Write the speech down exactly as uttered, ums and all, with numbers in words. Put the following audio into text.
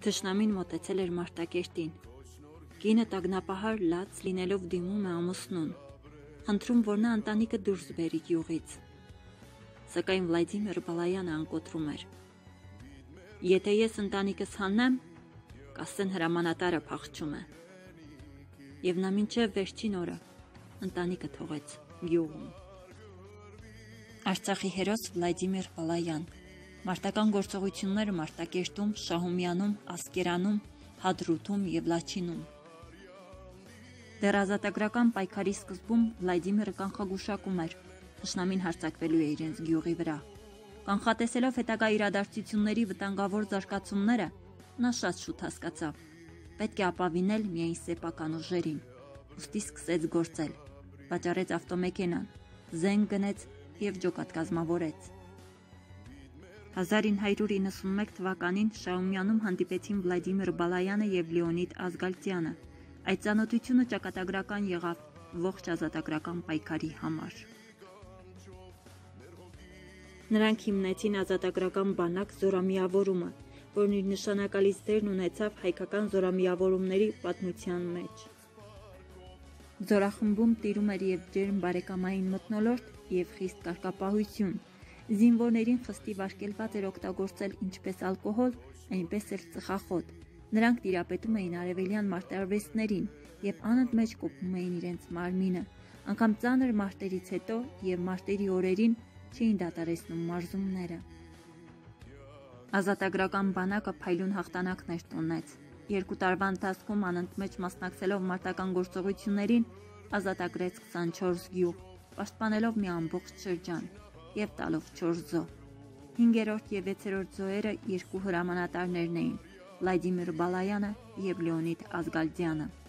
Թշնամին մոտեցել էր Մարտակերտին։ Կինը տագնապահար լաց լինելով դիմում է ամուսնուն, խնդրում, որ նա ընտանիքը դուրս բերի գյուղից։ Սակայն Վլադիմիր Բալայանը անկոտրում էր։ Եթե ես ընտանիքս հանեմ, կասեն հրամանատարը փախչում է։ Եվ նա մինչև վերջին օրը ընտանիքը թողեց գյուղում։ Արցախի հերոս Վլադիմիր Բալայան։ Մարտական գործողությունները Մարտակերտում, Շահումյանում, Ասկերանում, Հադրութում և Լաչինում։ Դեռ ազատագրական պայքարի սկզբում Վլադիմիրը կանխագուշակում էր, թշնամին հարձակվելու է իրենց գյուղի վրա։ Կանխատեսելով հետագա իրադարձությունների վտանգավոր զարգացումները, նա շատ շուտ հասկացավ. պետք է ապավինել միայն սեփական ուժերին, ուստի սկսեց գործել, վաճառեց ավտոմեքենան, զենք գնեց և ջոկատ կազմավորեց։ հազար ինը հարյուր իննսունմեկ թվականին Շահումյանում հանդիպեցին Վլադիմիր Բալայանը և Լեոնիդ Ազգալցյանը։ Այդ ծանոթությունը ճակատագրական եղավ ողջ ազատագրական պայքարի համար։ Նրանք հիմնեցին ազատագրական բանակ զորամիավորումը, որն իր նշանակալից դերն ունեցավ հայկական զորամիավորումների պատմության մեջ։ Զորախմբում տիրում էր և ջերմ բարեկամային մթնոլորտ, և խիստ կարգապահություն։ Զինվորներին խստիվ արգելված էր օգտագործել ինչպես ալկոհոլ, այնպես էլ ծխախոտ։ Նրանք տիրապետում էին արևելյան մարտարվեստներին և անընդմեջ կոփում էին իրենց մարմինը, անգամ ծանր մարտերից հետո և մարտերի օրերին չէին դադարեցնում մարզումները։ Ազատագրական բանակը փայլուն հաղթանակներ տոնեց։ Երկու տարվա ընթացքում անընդմեջ մասնակցելով մարտական գործողություններին, ազատագրեց քսանչորս գյուղ, պաշտպանելով մի ամբողջ շրջան և տալով չորս զոհ։ Հինգերորդ և վեցերորդ զոհերը երկու հրամանատարներն էին՝ Վլադիմիր Բալայանը և Լեոնիդ Ազգալցյանը։